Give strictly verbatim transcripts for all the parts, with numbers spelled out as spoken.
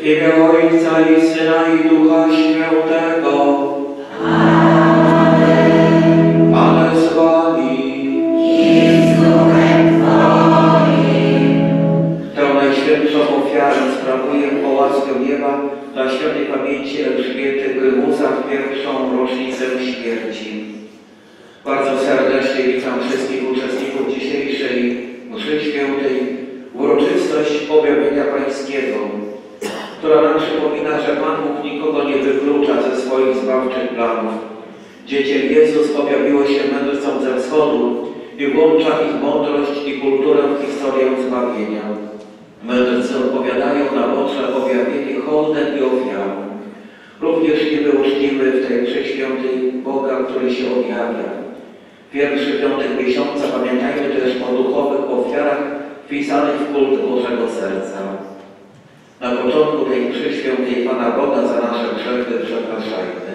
W imię Ojca i Syna i Ducha Świętego. Amen. Pane z wami. I z duchem Twoim. Tę najświętszą ofiarę sprawuję o łaskę nieba dla świętej pamięci Elżbiety Grymusa w pierwszą rocznicę śmierci. Bardzo serdecznie witam wszystkich uczestników dzisiejszej mszy świętej, uroczystość objawienia Pańskiego, która nam przypomina, że Pan Bóg nikogo nie wyklucza ze swoich zbawczych planów. Dziecię Jezus objawiło się mędrcom ze wschodu i włącza ich mądrość i kulturę w historię zbawienia. Mędrcy odpowiadają na Boże objawienie hołdem i ofiarą. Również niby uczcimy w tej mszy świętej Boga, który się objawia. Pierwszy piątek miesiąca pamiętajmy też o duchowych ofiarach wpisanych w kult Bożego Serca. Na początku tej mszy świętej Pana Boga za nasze grzechy przepraszajmy.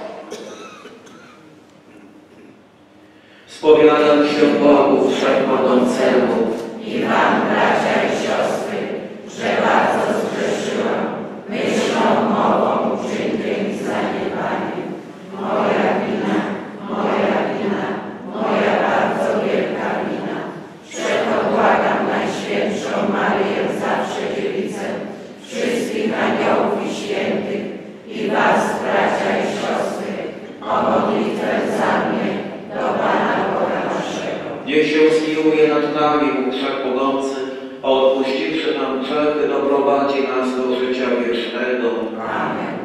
Spowiadam się Bogu Wszechmogącemu I wam, bracia i siostry, że bardzo zgrzeszyłam myślą, mową, uczynkiem i zaniedbaniem. Moja wina, moja wina, moja bardzo wielka wina. Przeto błagam Najświętszą Maryję, zawsze Dziewicę, wszystkich aniołów i świętych i was, bracia i siostry, o modlitwę za mnie do Pana Boga naszego. Niech się zmiłuje nad nami Bóg Wszechmogący, a odpuściwszy nam grzechy, doprowadzi nas do życia wiecznego. Amen.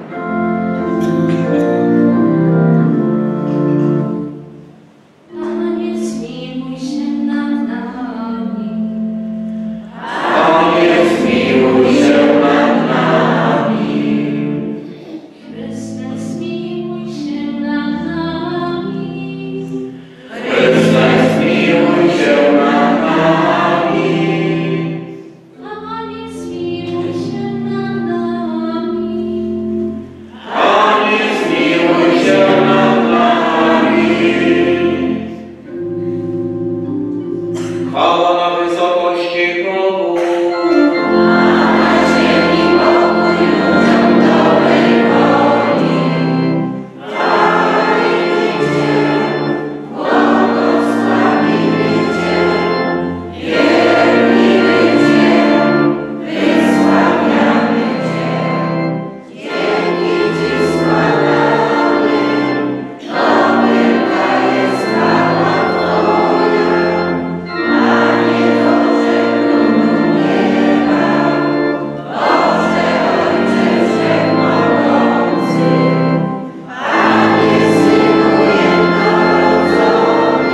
Panie, zmiłuj się nad nami. Panie, zmiłuj się nad nami. Chryste, zmiłuj się nad nami. Chryste, zmiłuj się nad nami. Panie, zmiłuj się nad nami. Panie, zmiłuj się nad nami. Chwała na wysokości Bogu. Na ziemi pokój ludziom dobrej woli. Chwalicie, błogosławilicie, wielbicie, wysławiamy Cię. Dzięki Ci składamy, to wielka jest chwała Twoja. Panie Boże, królu nieba, Boże Ojcze Wszechmogący, Panie Synu jednorodzony,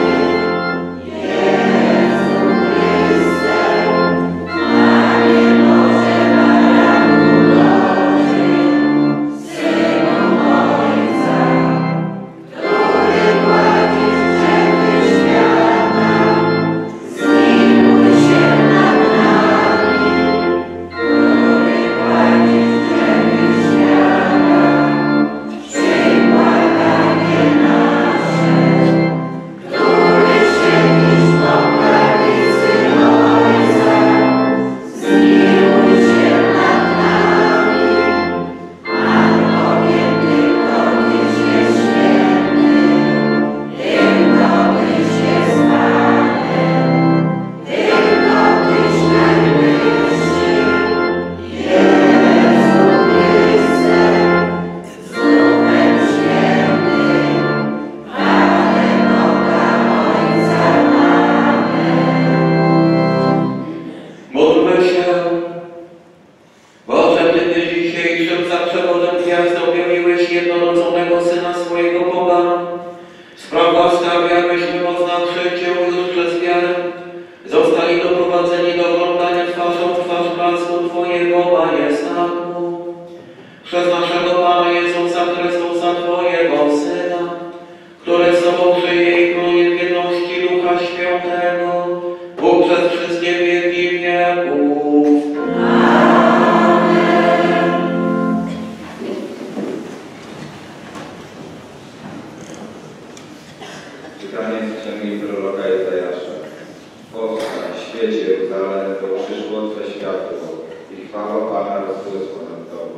Jezu Chryste, Panie Boże Baranu Boży, Synu Ojca, który gładzisz grzechy świata, zmiłuj się nad nami, który gładzisz grzechy świata, przyjm błaganie nasze, który siedzisz po prawicy Ojca, zmiłuj się nad nami, albowiem tylko Tyś jest święty, tylko Tyś jest Panem, tylko Tyś najwyższy, Jezu Chryste, z Duchem Świętym, Pane Boga Ojca. Amen. Módlmy się. Boże, Ty w dniu dzisiejszym za przewodem gwiazdy objawiłeś jednorodzonego Syna swojego Boga. Spraw łaskawie, abyśmy poznawszy Cię już przez wiarę, zostali doprowadzeni do oglądania twarzą w twarz blasku Twojego majestatu. Przez naszego Pana Jezusa Chrystusa, Twojego Syna, który z Tobą żyje i króluje w jedności Ducha Świętego, Bóg przez wszystkie wieki wieków. Czytanie z księgi proroka Izajasza. Powstań, świecie, Jeruzalem, bo przyszło Twe światło i chwała Pana rozbłysła nad Tobą.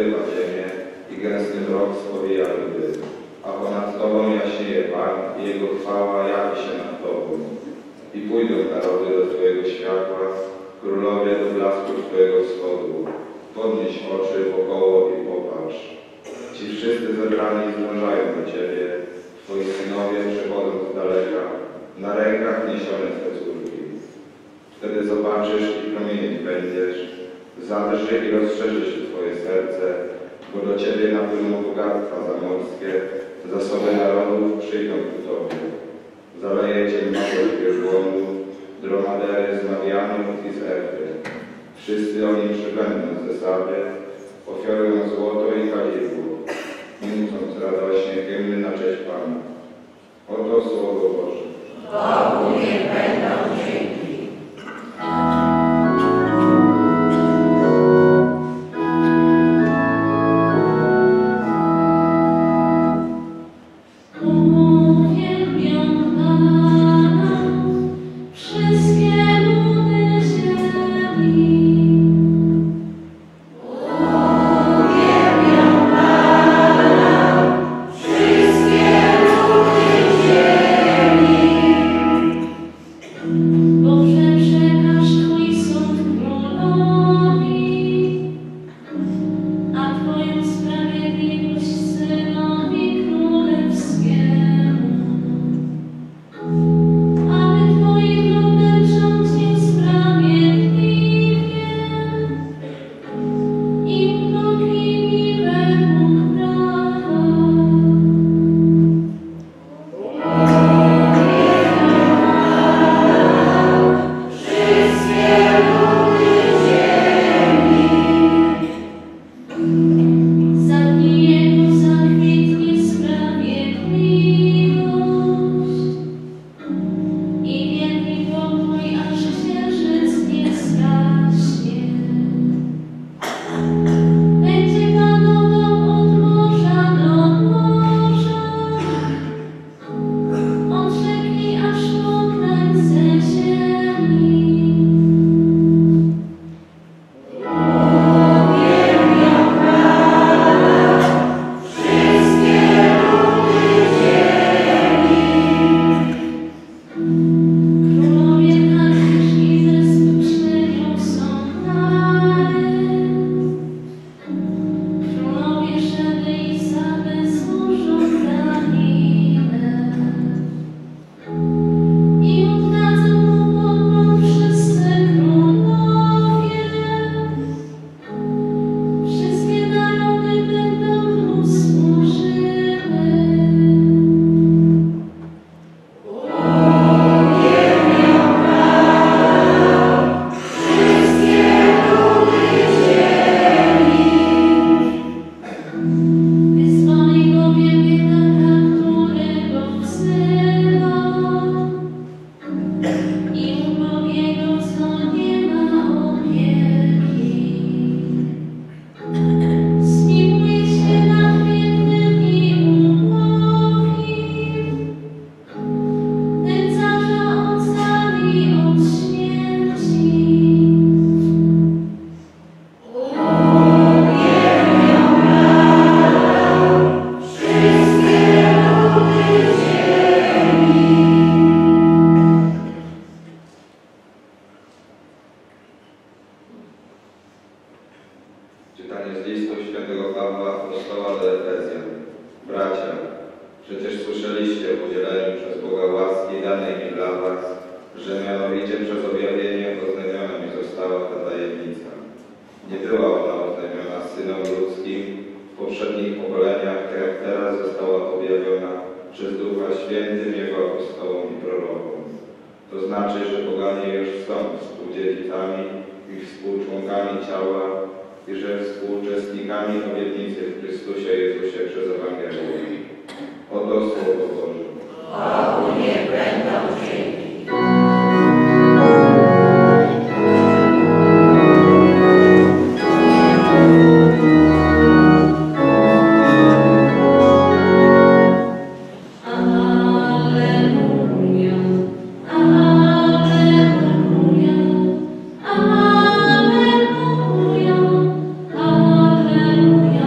porywa ziemię i gęsty mrok spowija ludy. A ponad Tobą jaśnieje Pan i Jego chwała jawi się nad Tobą. I pójdą narody do Twojego światła, królowie do blasku Twojego wschodu. Podnieś oczy wokoło i popatrz. Ci wszyscy zebrani zdążają do Ciebie, Twoi synowie przychodzą z daleka, na rękach niesione Twe córki. Wtedy zobaczysz i promienieć będziesz, zadrży i rozszerzy się Twoje serce, bo do Ciebie napłyną bogactwa zamorskie, zasoby narodów przyjdą ku Tobie. Zaleje Cię młodość wielbłądu, dromadery z Marianów i z Efry. Wszyscy oni przybędą ze Sady, ofiarują złoto i kadzidło, nucąc radośnie hymny na cześć Pana. Oto Słowo Boże. Bogu niech będą dzięki. Uwielbiam Pana, wszystkie ludy ziemi. Uwielbiam Pana, wszystkie ludy ziemi. Bo przekaż Twój sąd królowi, a Twoją sprawiedliwość synowi królewskiemu. Aby Twoim ludem rządził sprawiedliwie i ubogimi według prawa. Wszystkie ludy ziemi. Za dni Jego zakwitnie sprawiedliwość i wielki pokój, aż księżyc nie zgaśnie. Będzie panował od morza do morza, od rzeki aż po krańce ziemi. Uwielbiam Pana, wszystkie ludy ziemi. Królowie nadnieśli ze sprzenią są dary. Królowie Szeby i Saby złożą daninę. I oddadzą mu pokłon wszyscy królowie. Wszystkie narody będą mu służyły. Uwielbiam Pana, wszystkie ludy ziemi. Wyzwoli bowiem biedaka, którego wzywa, i ubogiego, co nie ma opieki. Zmiłuje się nad biednym i ubogim, nędzarza ocali od śmierci. Uwielbiam Pana, wszystkie ludy ziemi. Czytanie z listu świętego Pawła apostoła do Efezjan. Bracia, przecież słyszeliście o udzieleniu przez Boga łaski danej mi dla was, że mianowicie przez objawienie oznajmiona mi została ta tajemnica. Nie była ona oznajmiona synom ludzkim w poprzednich pokoleniach, tak jak teraz została objawiona przez Ducha Świętym Jego apostołom i prorokom. To znaczy, że poganie już są współdziedzicami i współczłonkami ciała i że współuczestnikami obietnicy w Chrystusie Jezusie przez Ewangelię. Oto Słowo Boże. Bogu niech będą dzięki. Alleluja, alleluja, alleluja, alleluja.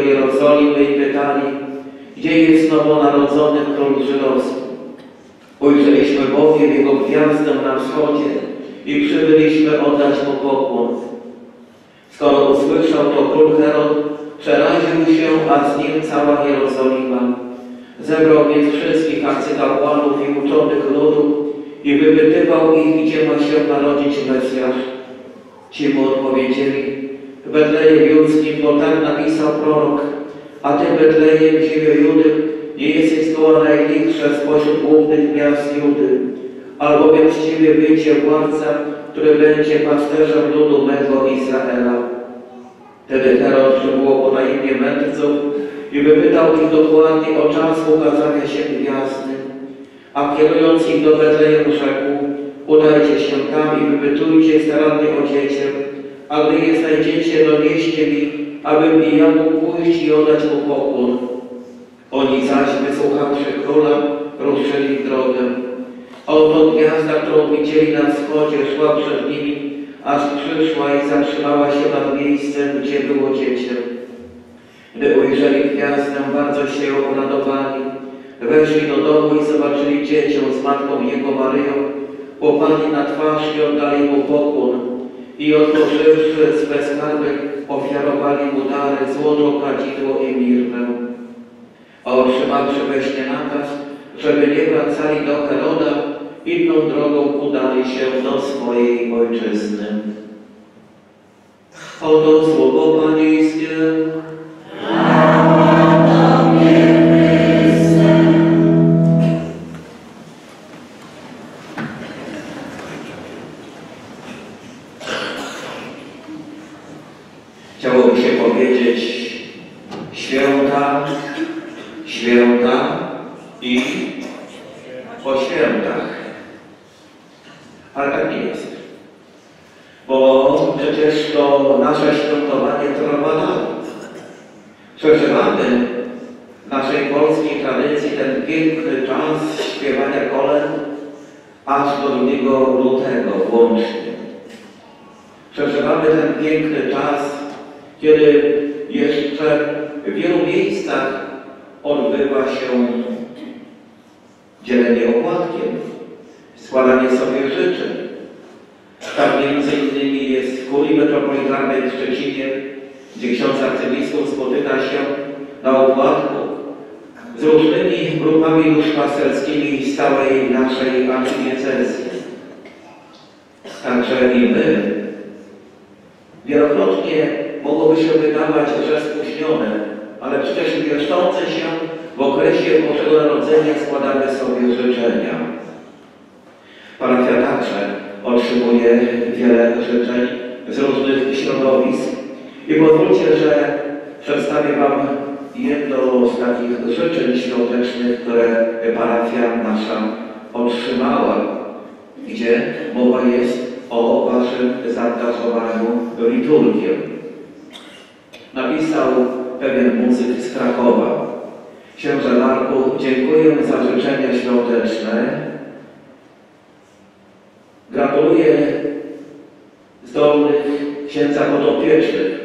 Jerozolimy i pytali, gdzie jest nowonarodzony król żydowski. Ujrzeliśmy bowiem jego gwiazdę na wschodzie i przybyliśmy oddać mu pokłon. Skoro usłyszał to król Herod, przeraził się, a z nim cała Jerozolima. Zebrał więc wszystkich arcykapłanów i uczonych ludu i wypytywał ich, gdzie ma się narodzić Mesjasz. Ci mu odpowiedzieli, w Betlejem Judzkim, bo tak napisał prorok, a ty, Betlejem, ziemio Judy, nie jesteś zgoła najmniejsza spośród głównych miast Judy, albowiem z ciebie wyjdzie władca, który będzie pasterzem ludu mego Izraela. Wtedy Herod przywołał po na imię mędrców i wypytał ich dokładnie o czas ukazania się gwiazdy, a kierując ich do Betlejemu rzekł, udajcie się tam i wypytujcie starannie o dziecię, a gdy je znajdziecie, donieście mi, abym i ja mógł pójść i oddać mu pokłon. Oni zaś, wysłuchawszy króla, ruszyli w drogę. A oto gwiazda, którą widzieli na wschodzie, szła przed nimi, aż przyszła i zatrzymała się nad miejscem, gdzie było dziecię. Gdy ujrzeli gwiazdę, bardzo się obradowali. Weszli do domu i zobaczyli dziecię z matką jego Maryją, popadli na twarz i oddali mu pokłon. I otworzywszy swe skarby, ofiarowali mu dary, złoto, kadzidło i mirnę. A otrzymawszy we śnie nakaz, żeby nie wracali do Heroda, inną drogą udali się do swojej ojczyzny. Oto słowo Pańskie. Chciałoby się powiedzieć święta, święta i po świętach. Ale tak nie jest. Bo przecież to nasze świętowanie trwa dalej. Przeżywamy w naszej polskiej tradycji ten piękny czas śpiewania kolęd aż do drugiego lutego włącznie. Przeżywamy ten piękny czas, kiedy jeszcze w wielu miejscach odbywa się dzielenie opłatkiem, składanie sobie życzeń. Tak między innymi jest w kurii metropolitalnej w Szczecinie, gdzie ksiądz arcybiskup spotyka się na opłatku z różnymi grupami duszpasterskimi z całej naszej archidiecezji. Także i my wielokrotnie mogłoby się wydawać, że spóźnione, ale przecież mieszczące się w okresie Bożego Narodzenia składamy sobie życzenia. Parafia także otrzymuje wiele życzeń z różnych środowisk i pozwólcie, że przedstawię Wam jedno z takich życzeń świątecznych, które parafia nasza otrzymała, gdzie mowa jest o Waszym zaangażowaniu w liturgię. Napisał pewien muzyk z Krakowa. Księże Marku, dziękuję za życzenia świąteczne. Gratuluję zdolnych księdza podopiecznych.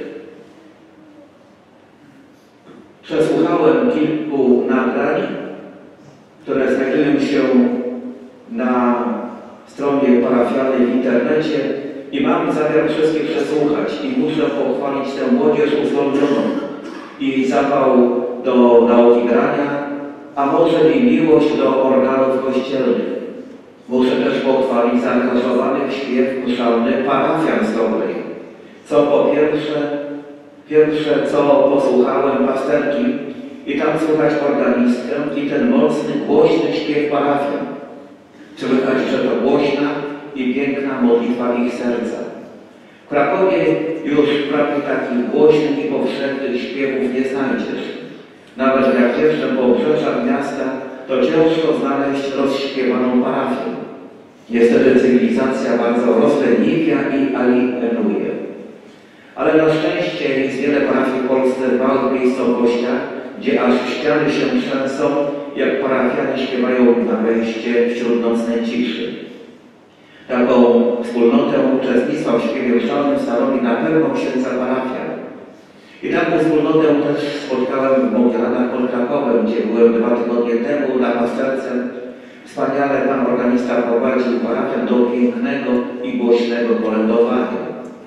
Przesłuchałem kilku nagrań, które znajdują się na stronie parafialnej w internecie i mam zamiar wszystkie przesłuchać i muszę pochwalić tę młodzież uzdolnioną i zapał do nauki grania, a może i miłość do organów kościelnych. Muszę też pochwalić zaangażowany w śpiew mszalny parafian z Dobrej. Co po pierwsze, pierwsze co posłuchałem pasterki i tam słychać organistkę i ten mocny, głośny śpiew parafian. Słychać, że to głośna i piękna modlitwa ich serca. W Krakowie już prawie takich głośnych i powszechnych śpiewów nie znajdziesz. Nawet jak jeszcze po obrzeżach miasta, to ciężko znaleźć rozśpiewaną parafię. Niestety cywilizacja bardzo rozleniwia i alienuje. Ale na szczęście jest wiele parafii w Polsce w małych miejscowościach, gdzie aż ściany się trzęsą, jak parafianie śpiewają na wejście wśród nocnej ciszy. Taką wspólnotę uczestnictwa w śpiewie mszalnym stanowi na pewno księdza parafian. I taką wspólnotę też spotkałem w Mogianach pod Krakowem, gdzie byłem dwa tygodnie temu na pasterce. Wspaniale pan organista prowadził parafian do pięknego i głośnego kolędowania.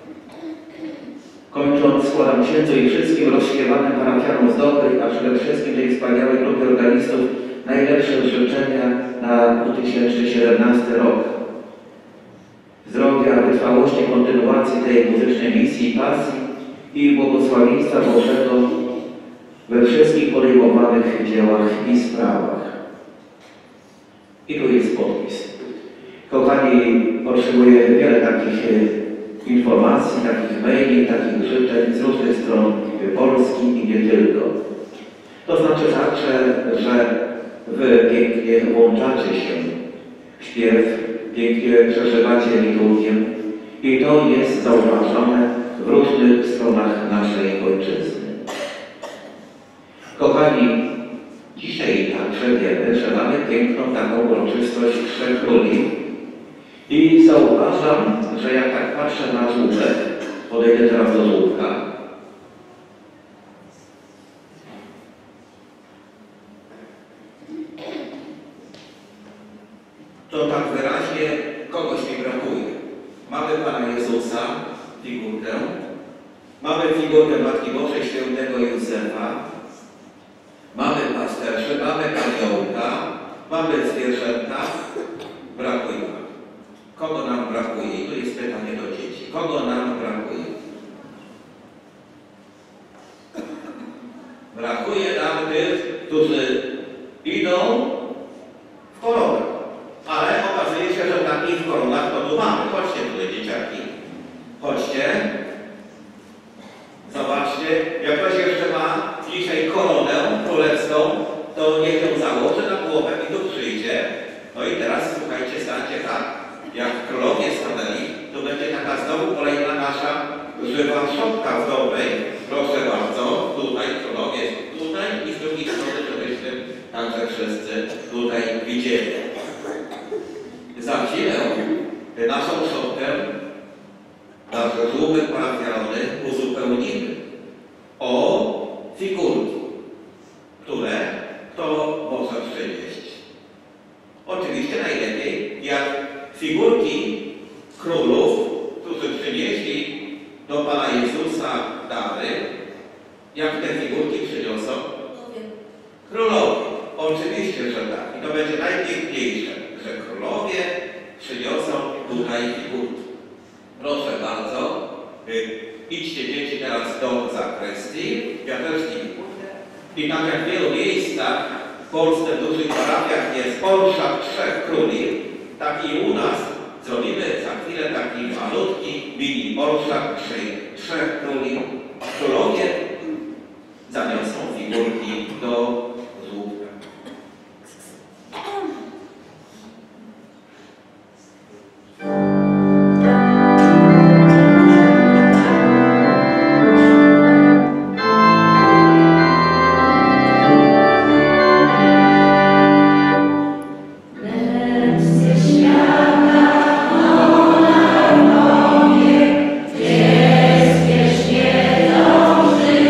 Kończąc, składam księdzu i wszystkim rozśpiewanym parafianom z dobrych, a przede wszystkim tej wspaniałej grupie organistów najlepsze życzenia na dwa tysiące siedemnasty rok. Zdrowia, wytrwałości, kontynuacji tej muzycznej misji i pasji i błogosławieństwa Bożego we wszystkich podejmowanych dziełach i sprawach. I tu jest podpis. Kochani, otrzymuję wiele takich informacji, takich maili, takich życzeń z różnych stron Polski i nie tylko. To znaczy także, że wy pięknie włączacie się w śpiew, pięknie przeżywacie liturgię i to jest zauważone w różnych stronach naszej ojczyzny. Kochani, dzisiaj także wiemy, że mamy piękną taką uroczystość Trzech Króli i zauważam, że jak tak patrzę na żółtek, podejdę teraz do żółtka, to tak wyraźnie kogoś mi brakuje. Mamy Pana Jezusa, figurkę, mamy figurkę Matki Bożej Świętego Józefa, mamy pasterzy, mamy aniołka, mamy zwierzęta, brakuje nam. Kogo nam brakuje? I tu jest pytanie do dzieci. Kogo nam brakuje? Brakuje nam tych, którzy idą w koronach. Ale okazuje się, że takich w koronach to tu mamy. Chodźcie tutaj, dzieciaki. Chodźcie. Zobaczcie, jak ktoś jeszcze ma dzisiaj koronę królewską, to niech ją założy na głowę i tu przyjdzie. No i teraz słuchajcie, stańcie tak, jak królowie stanęli, to będzie taka znowu kolejna nasza żywa szopka w dobrej. Proszę bardzo, tutaj królowie, tutaj i z drugiej strony, żebyśmy także wszyscy tutaj widzieli. Za chwilę naszą szopkę, nasz żółbek parafialny uzupełnimy o figurki, które kto może przynieść. Oczywiście najlepiej, jak figurki królów, którzy przynieśli do Pana Jezusa dary, jak te figurki przyniosą królowie. Oczywiście, że tak. I to będzie najpiękniejsze, że królowie przyniosą tutaj figurki. Proszę bardzo, idźcie dzieci teraz do zakrystii. Ja też nie pójdę. I tak jak w wielu miejscach w Polsce w dużych parafiach jest orszak Trzech Króli, tak i u nas zrobimy za chwilę taki malutki mini orszak Trzech Króli. Królowie zaniosą figurki do żółtka. Bezpiecznie dąży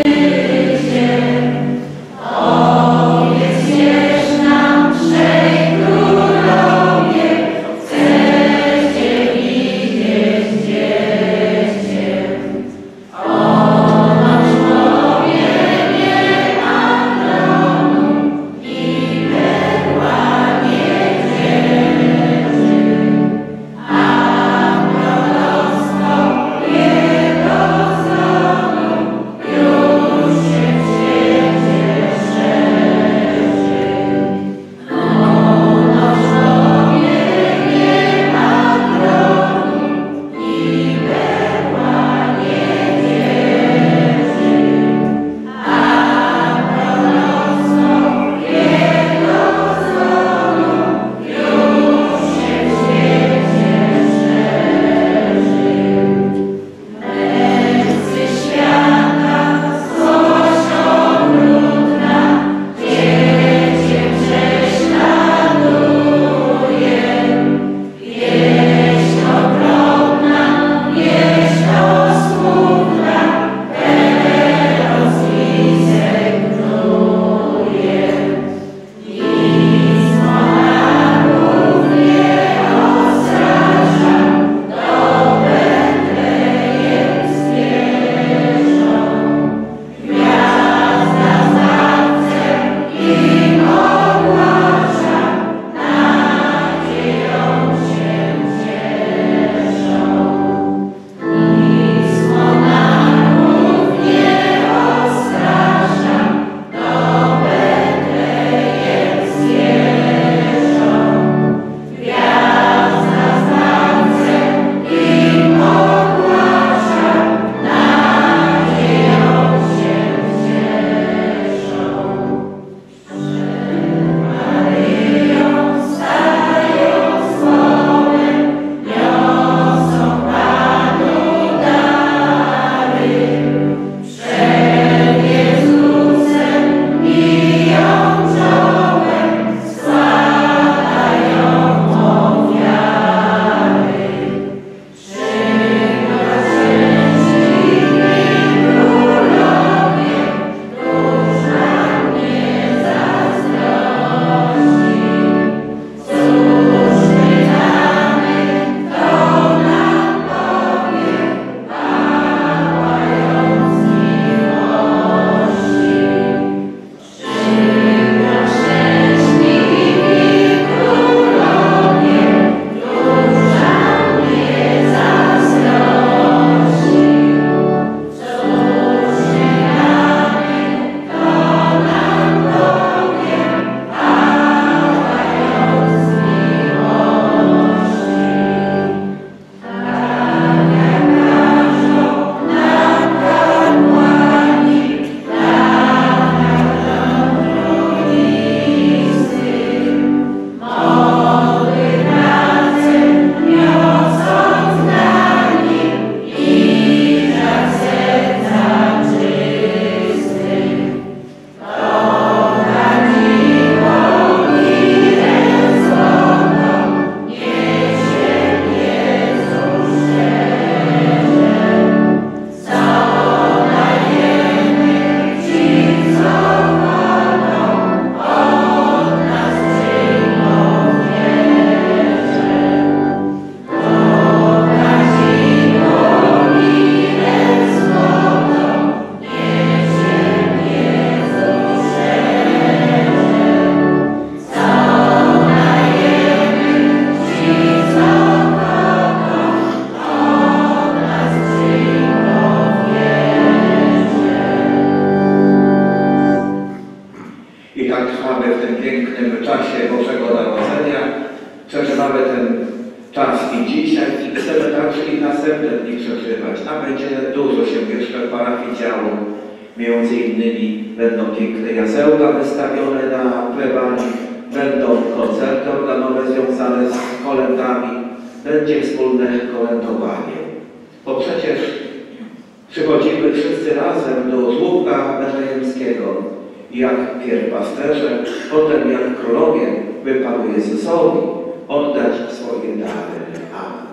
przeżywamy w tym pięknym czasie Bożego Narodzenia, przeżywamy ten czas i dzisiaj i chcemy także i następne dni przeżywać, a będzie dużo się jeszcze w parafii działo. Między innymi będą piękne jasełka wystawione na plebanii, będą koncerty organowe związane z kolędami, będzie wspólne kolędowanie. Bo przecież przychodzimy wszyscy razem do żłóbka betlejemskiego i jak pierw pasterze, potem jak królowie by Panu Jezusowi oddać swoje dary. Amen.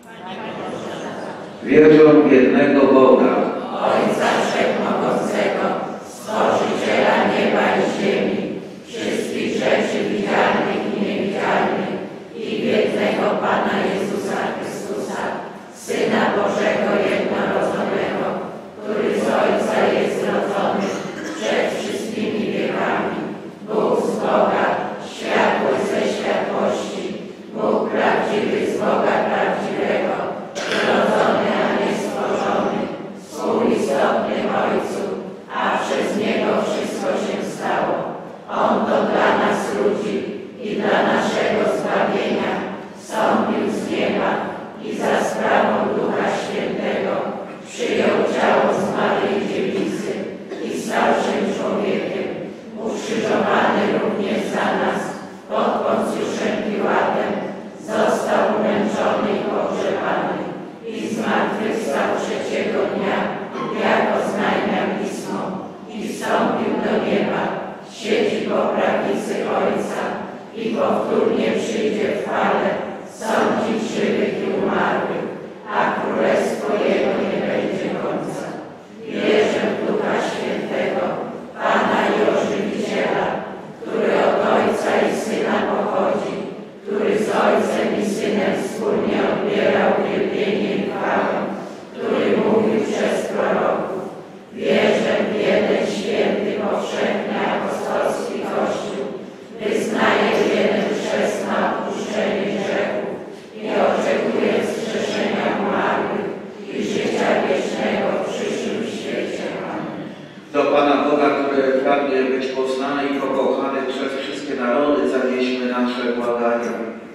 Wierzę w jednego Boga, Ojca Wszechmogącego, Stworzyciela nieba i ziemi, wszystkich rzeczy widzialnych i niewidzialnych, i jednego Pana Jezusa Chrystusa, Syna Bożego jednorodzonego, który z Ojca jest zrodzony przed wszystkimi wiekami, Bóg z Boga, światłość ze światłości, Bóg prawdziwy z Boga prawdziwego, zrodzony, a nie stworzony, współistotny Ojcu, a przez Niego wszystko się stało. On to dla nas ludzi i dla naszego zbawienia wstąpił z nieba i za sprawą Ducha Świętego przyjął ciało z Maryi Dziewicy i stał się człowiekiem, ukrzyżowany również za nas pod Poncjuszem Piłatem, został umęczony i pogrzebany i zmartwychwstał trzeciego dnia, jako znajmia Pismo, i wstąpił do nieba, siedzi po prawicy Ojca i powtórnie przyjdzie w chwale sądzić żywych i umarłych, a królestwo Jego nie będzie końca. Wierzę w Ducha Świętego, Pana i Ożywiciela, który od Ojca i Syna pochodzi, który z Ojcem i Synem wspólnie odbiera uwielbienie i chwałę, który mówił przez proroków. Wierzę w jeden święty, powszechny, apostolski Kościół, wyznaję jeden chrzest na odpuszczenie grzechów i oczekuję wskrzeszenia umarłych i życia wiecznego w przyszłym świecie. Amen. do Pana Boga, który pragnie być poznany i pokochany przez wszystkie narody, zanieśmy nasze błagania.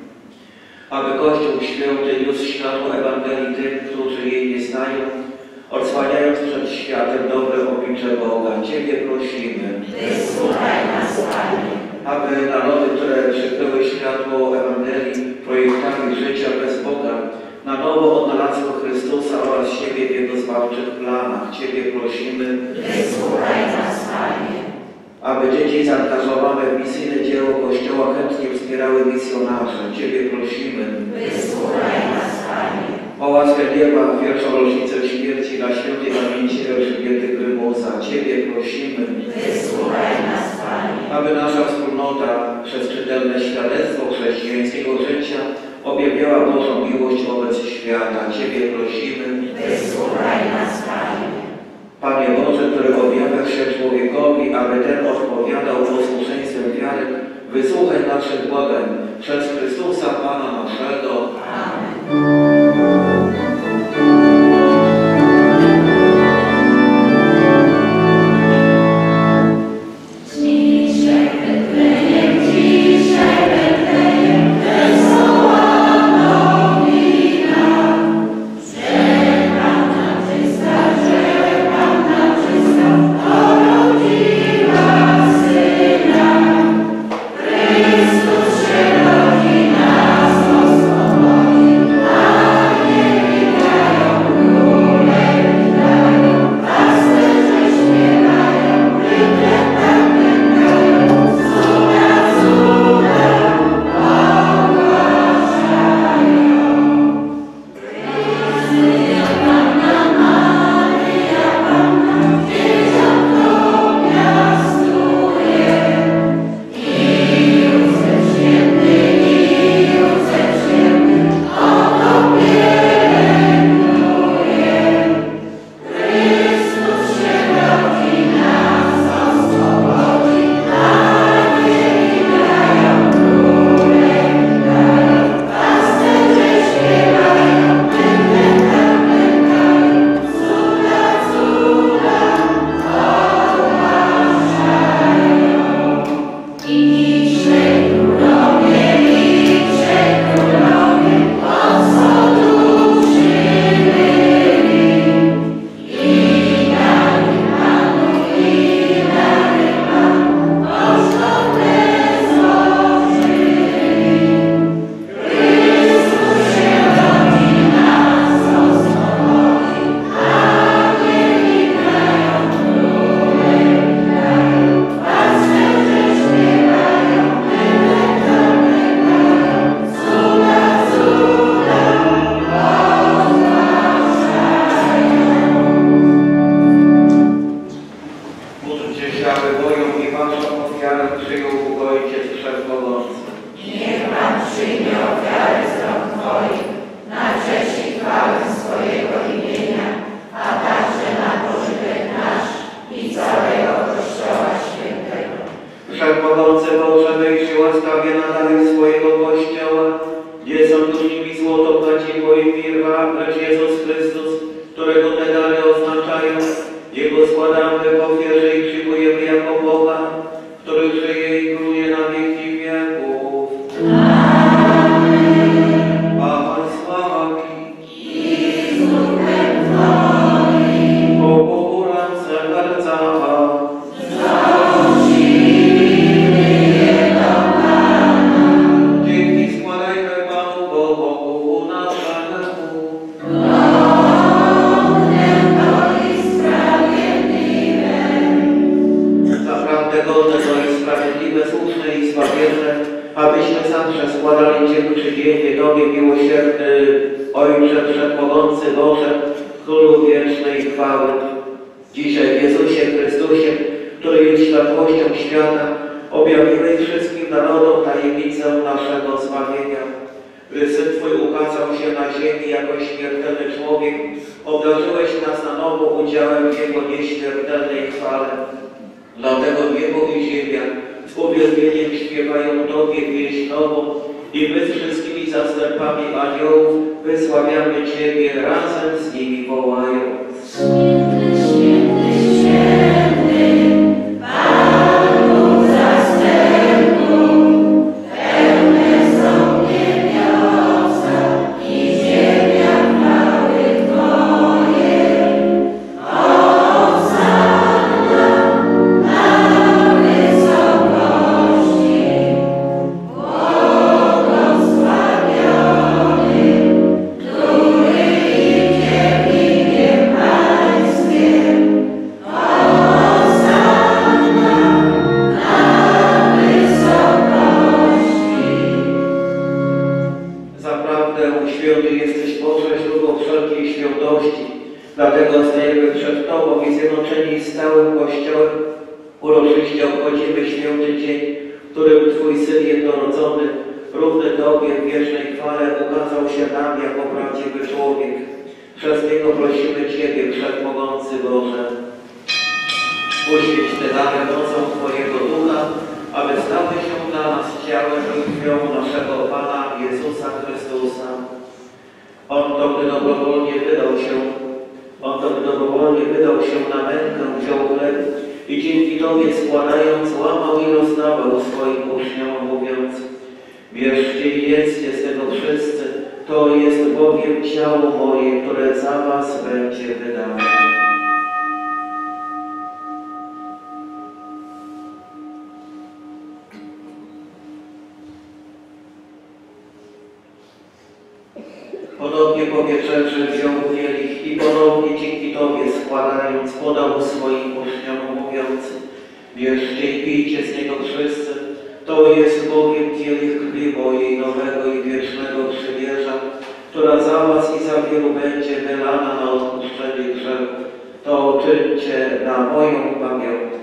Aby Kościół Święty niósł światło Ewangelii tym, którzy jej nie znają, odsłaniając przed światem dobre oblicze Boga. Ciebie prosimy. Wysłuchaj nas, Panie. Aby narody, które przykryły światło Ewangelii projektami życia bez Boga, na nowo odnalazły Chrystusa oraz siebie w Jego zbawczych planach. Ciebie prosimy. Wysłuchaj nas, Panie. Aby dzieci zaangażowane w misyjne dzieło Kościoła chętnie wspierały misjonarze. Ciebie prosimy. Wysłuchaj nas, Panie. O łaskę nieba w pierwszą rocznicę śmierci na świętej pamięci Elżbiety Grymusa. Ciebie prosimy. Wysłuchaj nas, Panie. Aby nasza wspólnota przez czytelne świadectwo chrześcijańskiego życia objawiała Bożą miłość wobec świata. Ciebie prosimy. Wysłuchaj nas, Panie. Panie Boże, który objawiasz się człowiekowi, aby ten odpowiadał posłuszeństwem wiary, wysłuchaj naszych błagań przez Chrystusa Pana naszego. Amen. Chrystus się rodzi nas, Gospodzi. ofiarach przyjął Bóg Ojciec Wszechmogący. Niech Pan przyjmie ofiary z rąk Twoich na cześć i chwałę swojego imienia, a także na pożytek nasz i całego Kościoła Świętego. Wszechmogący Boże, wyjrzyj łaskawie na dary swojego Kościoła, gdzie są już nimi złoto, płaciwo i mirra, lecz Jezus Chrystus, którego te dary oznaczają, Jego składamy w ofierze i przyjmujemy jako Boga, który żyje i króluje na wieki wieków. Amen. Pan z Wami I z duchem Twoim. Bogu ręce serca dzięki składajmy Panu Bogu naszemu. Zaprawdę godne to jest sprawiedliwe, słuszne i zbawienne, abyśmy zawsze składali dziękczynienie Tobie, miłosierny Ojcze Wszechmogący Boże, Królu wiecznej chwały. Dzisiaj w Jezusie Chrystusie, który jest światłością świata, objawiłeś wszystkim narodom tajemnicę naszego zbawienia. Gdy Syn Twój ukazał się na ziemi jako śmiertelny człowiek, obdarzyłeś nas na nowo udziałem w Jego nieśmiertelnej chwale. Dlatego niebo i ziemia z uwielbieniem śpiewają Tobie pieśń nową i my z wszystkimi zastępami aniołów wysławiamy Ciebie, razem z nimi wołając. Święty, święty, Święty, Pan Bóg zastępów, pełne są niebiosa i ziemia chwały Twojej. Hosanna na wysokości, błogosławiony, który idzie w imię Pańskim. Hosanna na wysokości. Zaprawdę święty jesteś Boże, źródło wszelkiej świętości. Dlatego stajemy przed Tobą i zjednoczeni z całym Kościołem uroczyście obchodzimy święty dzień, w którym Twój Syn jednorodzony, równy Tobie w wiecznej chwale, ukazał się nam jako prawdziwy człowiek. Przez Niego prosimy Ciebie, Wszechmogący Boże. Uświeć te dary mocą Twojego Ducha, aby stały się dla nas ciałem i krwią naszego Pana Jezusa Chrystusa. On to, gdy dobrowolnie wydał się, On to, gdy dobrowolnie wydał się na mękę, wziął chleb i dzięki Tobie składając, łamał i rozdawał swoim uczniom, mówiąc: bierzcie i jedzcie z tego wszyscy, to jest bowiem ciało moje, które za was będzie wydane. Podobnie po wieczerzy wziął kielich i ponownie dzięki Tobie składając, podał swoim uczniom, mówiąc: bierzcie i pijcie z niego wszyscy, to jest bowiem kielich krwi mojej nowego i wiecznego przymierza, która za was i za wielu będzie wylana na odpuszczenie grzechów. To czyńcie na moją pamiątkę.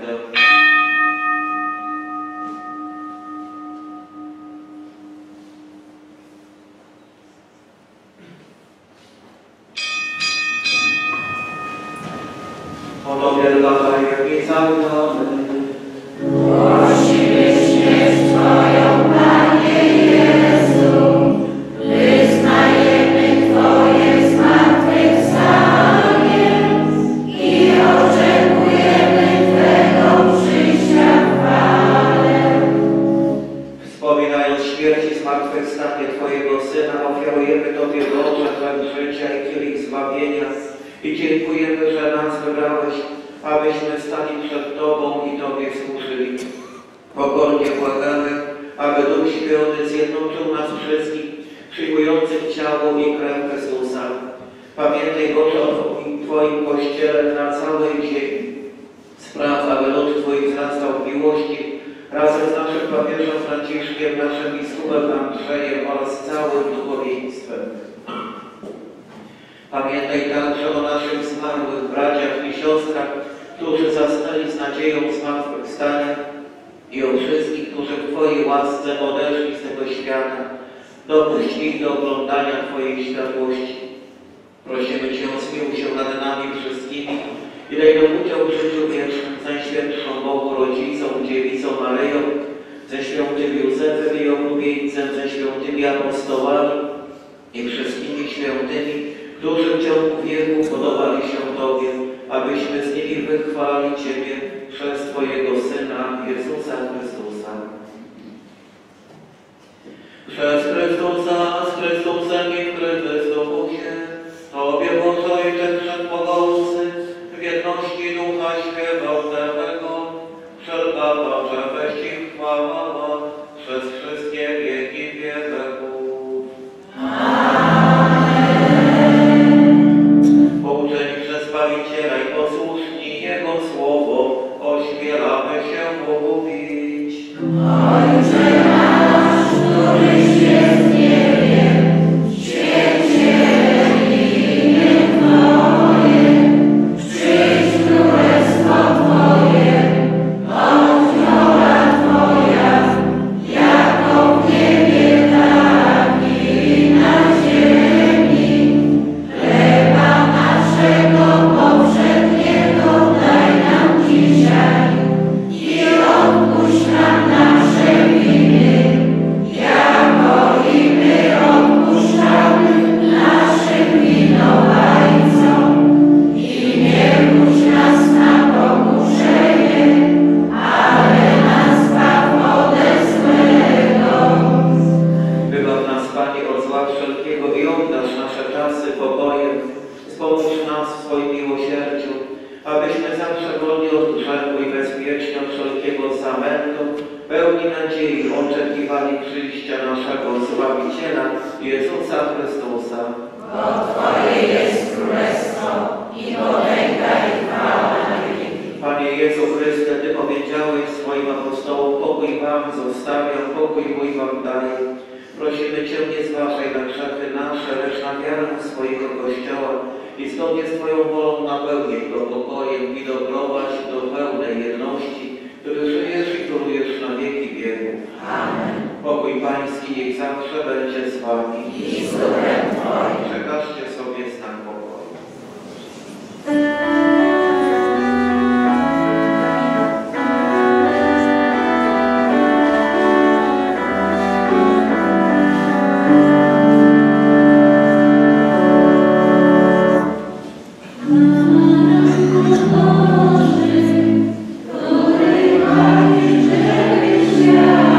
Podobnie dla tajemnica znamy. Głosimy śmierć Twoją, Panie Jezu, wyznajemy Twoje zmartwychwstanie i oczekujemy Twego przyjścia w chwale. Wspominając śmierć i zmartwychwstanie Twojego Syna, ofiarujemy Tobie Boże chleb życia i kielich zbawienia i dziękujemy, że nas wybrałeś, abyśmy stali przed Tobą i Tobie służyli. Pokornie błagamy, aby Duch Święty zjednoczył nas wszystkich, przyjmujących ciało i krew Chrystusa. Pamiętaj, Boże, o Twoim Kościele na całej ziemi. Spraw, aby lud Twój wzrastał w miłości, razem z naszym papieżem Franciszkiem, naszym biskupem Andrzejem oraz całym duchowieństwem. Pamiętaj także o naszych zmarłych braciach i siostrach, którzy zasnęli z nadzieją zmartwychwstania i o wszystkich, którzy w Twojej łasce odeszli z tego świata. Dopuść ich do oglądania Twojej światłości. Prosimy Cię o zmiłuj się nad nami wszystkimi i daj nam udział w życiu wiecznym z Najświętszą Bogu Rodzicą, Dziewicą Maryją, ze świętym Józefem i oblubieńcem, ze świętymi apostołami i wszystkimi świętymi, którzy w ciągu wieku podobali się Tobie, abyśmy z nimi wychwali Ciebie przez Twojego Syna, Jezusa Chrystusa. Przez Chrystusa, z Chrystusem i w Chrystusie, Tobie Boże Ojcze Wszechmogący, w jedności Ducha Świętego, wszelka Bożewość i chwała przez wszystkie wieki wieków. Pouczeni przez Zbawiciela i posłuszni Jego Słowo, ośmielamy się mówić. Ojcze nasz, któryś jest w niebie, święć się imię Twoje, przyjdź królestwo Twoje, bądź wola Twoja, jako w niebie, tak i na ziemi. Chleba naszego powszedniego daj nam dzisiaj i odpuść nam nasze winy, jako i my odpuszczamy naszym winowajcom. I nie wódź nas na pokuszenie, ale nas zbaw ode złego. Wybaw nas, Panie, od zła wszelkiego i obdarz nasze czasy pokojem. Wspomóż nas w swoim miłosierdziu, abyśmy zawsze wolni od grzechu i bezpieczni od wszelkiego zamętu, pełni nadziei oczekiwali przyjścia naszego Zbawiciela, Jezusa Chrystusa. Bo Twoje jest królestwo i potęga i chwała na wieki. Panie Jezu Chryste, Ty powiedziałeś swoim apostołom, pokój Wam zostawiam, pokój mój Wam daję. Prosimy Cię, nie zważaj na grzechy nasze, lecz na wiarę swojego Kościoła i zgodnie z Twoją wolą napełnij go pokojem i doprowadź do pełnej jedności, który żyjesz i królujesz na wieki wieków. Amen. Pokój Pański niech zawsze będzie z Wami. I z duchem Twoim. Przekażcie sobie znak pokoju.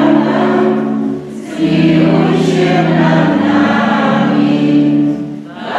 Zmiłuj się nad nami,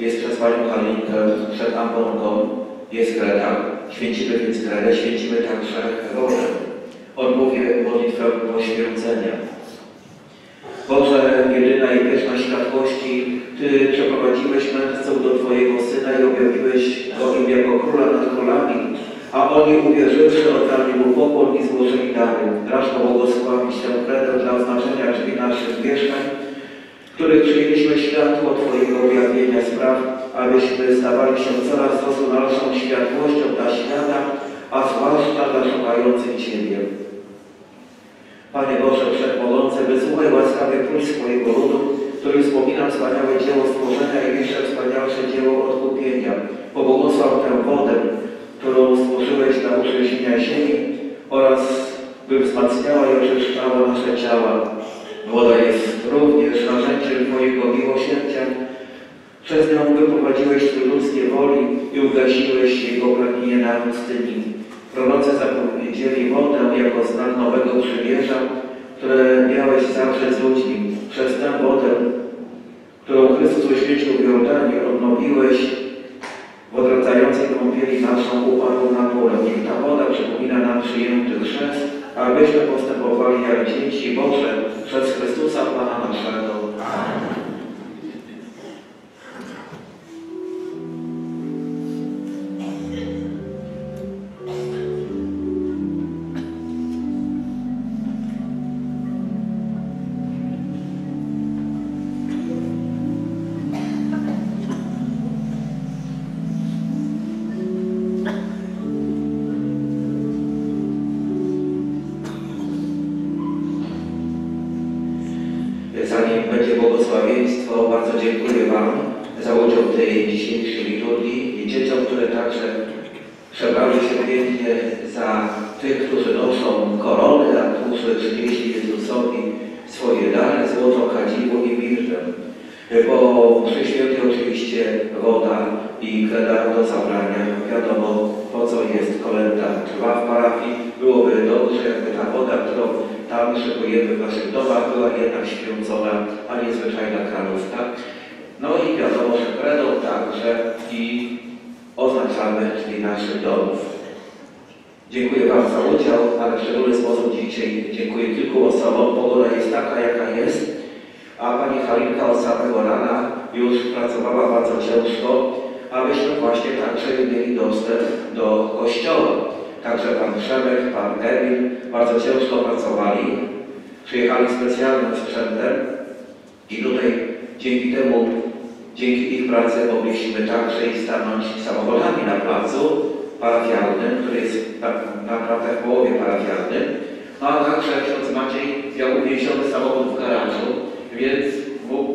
jest przez Panią Halinkę przed ambonką, jest kreda. Święcimy więc kredę, święcimy także wodę. Odmówię modlitwę poświęcenia. Boże, jedyna i wieczna światłości, Ty przeprowadziłeś mędrców do Twojego Syna i objawiłeś Go im jako Króla nad królami, a oni uwierzywszy oddali Mu pokłon i złożyli dary. Racz pobłogosławić tę kredę dla oznaczenia drzwi naszych mieszkań, w których przyjęliśmy światło Twojego objawienia spraw, abyśmy stawali się coraz doskonalszą światłością dla świata, a zwłaszcza dla szukających Ciebie. Panie Boże, Wszechmogący, wysłuchaj łaskawie próśb swojego ludu, który wspomina wspaniałe dzieło stworzenia i jeszcze wspanialsze dzieło odkupienia. Pobłogosław tę wodę, którą stworzyłeś dla utrzeźwienia ziemi oraz by wzmacniała i oczyszczała nasze ciała. Woda jest również narzędziem Twojego miłosierdzia. Przez nią wyprowadziłeś Twoje ludzkie woli i ugasiłeś jego pragnienie na pustyni. Prorocy zapowiedzieli wodę jako znak nowego przymierza, które miałeś zawrzeć z ludźmi. Przez tę wodę, którą Chrystus uświęcił w Jordanie, odnowiłeś w odradzającej kąpieli naszą upadłą naturę. Niech ta woda przypomina nam przyjęty chrzest, abyśmy postępowali jak dzieci Boże przez Chrystusa Pana naszego. Amen. Zanim będzie błogosławieństwo, bardzo dziękuję Wam za udział w tej dzisiejszej liturgii i dzieciom, które także przebrały się pięknie za tych, którzy noszą korony, a którzy przynieśli Jezusowi swoje dary, złoto, kadziwo i mirtę. Po mszy świętej oczywiście woda i kreda do zabrania. Wiadomo, po co jest kolęda. Trwa w parafii. Byłoby dobrze, jakby ta woda, którą tam szykujemy w naszych domach, była jednak święcona, a nie zwyczajna kranówka. No i wiadomo, że kredą także i oznaczamy drzwi naszych domów. Dziękuję Wam za udział, ale w szczególny sposób dzisiaj dziękuję kilku osobom. Pogoda jest taka, jaka jest. A Pani Halinka od samego rana już pracowała bardzo ciężko, abyśmy właśnie także mieli dostęp do kościoła. Także Pan Przemek, Pan Emil bardzo ciężko pracowali, przyjechali specjalnym sprzętem i tutaj dzięki temu, dzięki ich pracy mogliśmy także i stanąć samochodami na placu parafialnym, który jest tak naprawdę w połowie parafialnym. No a także ksiądz Maciej miał uwięziony samochód w garażu, więc mógł,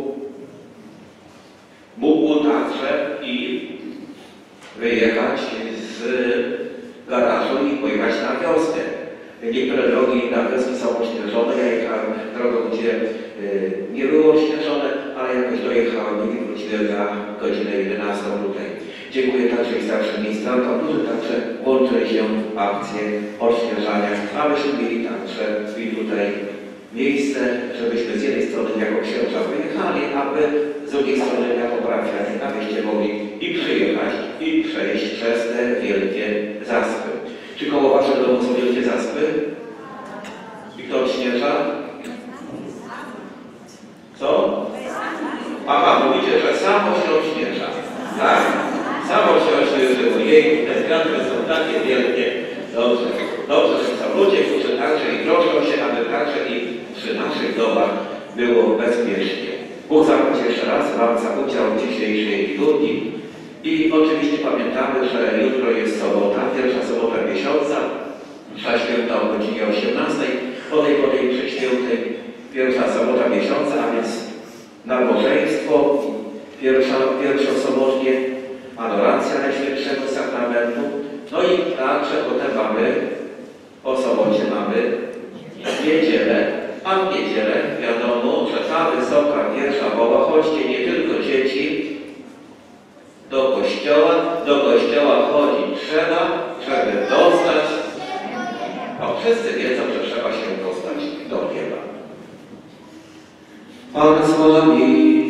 mógł także i wyjechać z garażu i pojechać na wiosnę. Niektóre drogi na wiosnę są ośnieżone. Ja jechałem drogą, gdzie y, nie było ośnieżone, ale jakoś dojechałem i wróciłem na godzinę jedenastą tutaj. Dziękuję także i starszym ministrantom, którzy także włączyli się w akcję odśnieżania, abyśmy mieli także i tutaj miejsce, żebyśmy z jednej strony jako księża wyjechali, aby z drugiej strony jako parafianie, abyście mogli i przyjechać, i przejść przez te wielkie zaspy. Czy koło Waszych domów są wielkie zaspy? I kto odśnieża? Co? Aha, mówicie, że samo się odśnieża. Tak? Samo się odśnieżyło. Jej, te wiatry są takie wielkie. Dobrze. Dobrze, że są ludzie, którzy także i troszczą się, aby także i przy naszych domach było bezpiecznie. Bóg zapłać jeszcze raz Wam za udział w dzisiejszej liturgii. I oczywiście pamiętamy, że jutro jest sobota, pierwsza sobota miesiąca, msza święta o godzinie osiemnastej, po tej po tej mszy świętej pierwsza sobota miesiąca, a więc nabożeństwo, pierwsza, pierwszosobotnie adoracja Najświętszego Sakramentu, no i także potem mamy, po sobocie mamy niedzielę, a w niedzielę wiadomo, że ta wysoka pierwsza mowa, chodźcie nie tylko dzieci do kościoła, do kościoła chodzić trzeba, żeby dostać, a wszyscy wiedzą, że trzeba się dostać do nieba. Pan z Wami.